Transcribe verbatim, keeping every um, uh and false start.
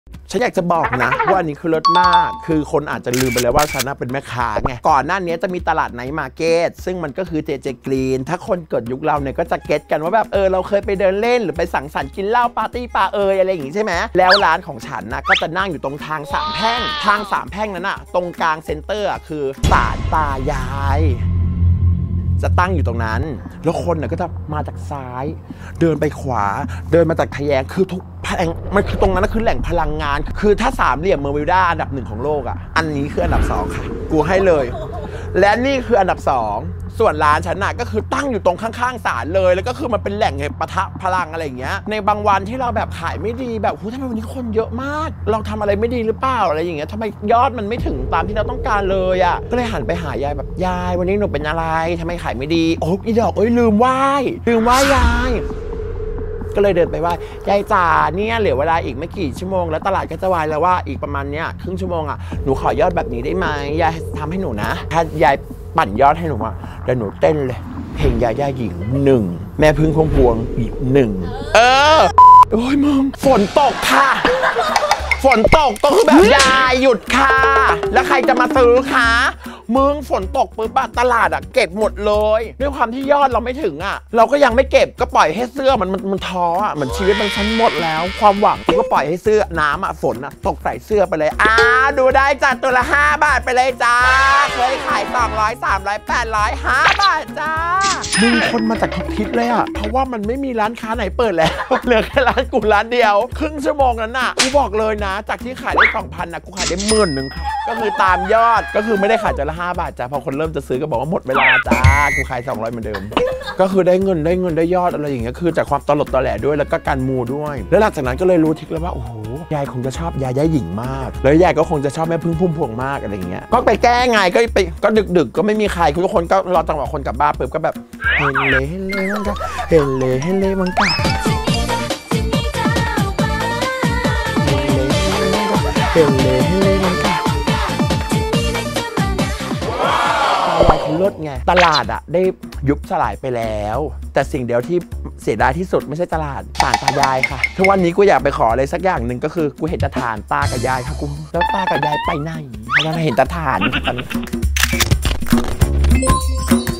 ฉันอยากจะบอกนะว่าอันนี้คือเลิศมากคือคนอาจจะลืมไปแล้วว่าฉันเป็นแม่ค้าไงก่อนหน้านี้จะมีตลาดไนท์มาร์เก็ตซึ่งมันก็คือเจเจกรีนถ้าคนเกิดยุคเราเนี่ยก็จะเก็ตกันว่าแบบเออเราเคยไปเดินเล่นหรือไปสังสรรค์กินเหล้าปาร์ตี้ปาเอยอะไรอย่างงี้ใช่ไหมแล้วร้านของฉันนะก็จะนั่งอยู่ตรงทางสามแพร่งทางสามแพร่งนั้นอะตรงกลางเซ็นเตอร์คือศาลตายายจะตั้งอยู่ตรงนั้นแล้วคนเนี่ยก็จะมาจากซ้ายเดินไปขวาเดินมาจากทะแยงคือทุกแห่งมันคือตรงนั้นคือแหล่งพลังงานคือถ้าสามเหลี่ยมเมอร์วิลดาอันดับหนึ่งของโลกอ่ะอันนี้คืออันดับสองค่ะกูให้เลยและนี่คืออันดับสองส่วนร้านฉันน่ะก็คือตั้งอยู่ตรงข้างๆศาลเลยแล้วก็คือมันเป็นแหล่งแห่งปะทะพลังอะไรอย่างเงี้ยในบางวันที่เราแบบขายไม่ดีแบบหูทำไมวันนี้คนเยอะมากเราทำอะไรไม่ดีหรือเปล่าอะไรอย่างเงี้ยทำไมยอดมันไม่ถึงตามที่เราต้องการเลยอ่ะก็เลยหันไปหายายแบบยายวันนี้หนูเป็นอะไรทำไมขายไม่ดีโอ้ยดอกเอ้ยลืมไหว้ลืมไหว้ยายก็เลยเดินไปว่ายายจ๋าเนี่ยเหลือเวลาอีกไม่กี่ชั่วโมงแล้วตลาดก็จะวายแล้วว่าอีกประมาณเนี้ยครึ่งชั่วโมงอ่ะหนูขอยอดแบบนี้ได้ไหมยายทำให้หนูนะถ้ายายปั่นยอดให้หนูอ่ะเดี๋ยวหนูเต้นเลยเพลงยาย่าหญิงหนึ่งแม่พึ่งพวงพวงอีกหนึ่งเออโอ้ยมึงฝนตกค่ะฝนตกก็คือแบบยายหยุดค่ะแล้วใครจะมาซื้อคะมึงฝนตกปุ๊บตลาดอ่ะเก็บหมดเลยด้วยความที่ยอดเราไม่ถึงอ่ะเราก็ยังไม่เก็บก็ปล่อยให้เสื้อมันมันมันท้ออ่ะเหมือนชีวิตมันชั้นหมดแล้วความหวังก็ปล่อยให้เสื้อน้ำอ่ะฝนอ่ะตกใส่เสื้อไปเลยอ่าดูได้จัดตัวละห้าบาทไปเลยจ้าเคยขายสองร้อยสามร้อยแปดร้อยห้าบาทจ้ามึงคนมาจากทุกทิศเลยอ่ะเพราะว่ามันไม่มีร้านค้าไหนเปิดแล้วเหลือแค่ร้านกูร้านเดียวครึ่งชั่วโมงนั้นน่ะกูบอกเลยนะจากที่ขายได้สองพันนะกูขายได้หมื่นหนึ่งครับก็คือตามยอดก็คือไม่ได้ขายจานละห้าบาทจ้าพอคนเริ่มจะซื้อก็บอกว่าหมดเวลาจ้ากูขายสองร้อยเหมือนเดิมก็คือได้เงินได้เงินได้ยอดอะไรอย่างเงี้ยคือจากความตลกตอแหลด้วยแล้วก็การมูด้วยแล้วหลังจากนั้นก็เลยรู้ทิกแล้วว่าโอ้โหยายคงจะชอบยายย่าหญิงมากแล้วยายก็คงจะชอบแม่พึ่งพุ่มพวงมากอะไรอย่างเงี้ยก็ไปแก้ไงก็ไปก็ดึกๆก็ไม่มีใครทุกคนก็รอจังหวะคนกลับบ้านปุ๊บก็แบบเฮเลเฮเลมังกะเฮเลเฮเลมังกะเฮเลเฮเลมังกะยายเขาลดไงตลาดอะได้ยุบสลายไปแล้วแต่สิ่งเดียวที่เสียดายที่สุดไม่ใช่ตลาดศาลตายายค่ะทุกวันนี้กูอยากไปขออะไรสักอย่างหนึ่งก็คือกูเห็นตาฐานตากับยายค่ะกูแล้วตากับยายไปไหนยังเห็นตาฐานตอนนี้